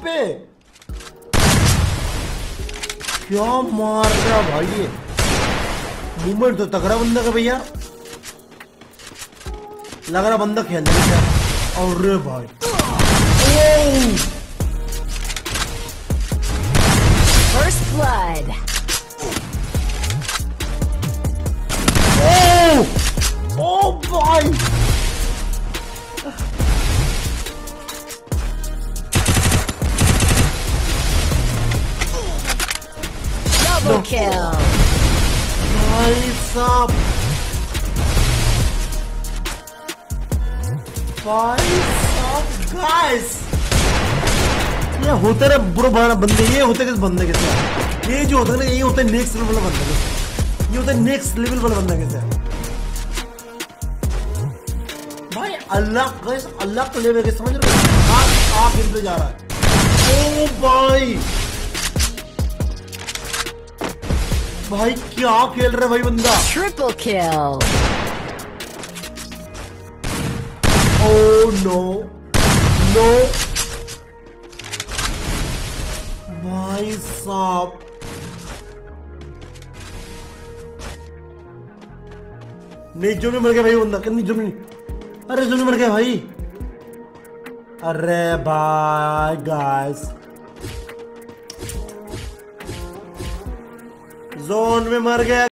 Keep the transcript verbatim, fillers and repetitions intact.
पे। क्या मार रहा भाई ये, मूवमेंट तो तगड़ा बंदा का भैया, लग रहा बंदा खेल रहा है। और भाई First blood. ओ ओ भाई, Double kill. भाई साहब, भाई साहब गाइस, ये होते ना बुरा बड़ा बंदे, ये होते किस बंदे के साथ, ये जो होता है ना, ये होता है नेक्स्ट लेवल वाला बंदा, ये होता है नेक्स्ट लेवल वाला बंदा के साथ भाई। अल्लाह गाइस, अल्लाह को लेवे के, समझ रहे हो, आग आग गिरते जा रहा है। ओ भाई, भाई क्या खेल रहा है भाई बंदा। Triple kill. Oh no, no, भाई साहब, नहीं जो भी मर गया भाई बंदा, नहीं जो भी नहीं, अरे जो भी मर गया भाई, अरे भाई गाइस, जोन में मर गया।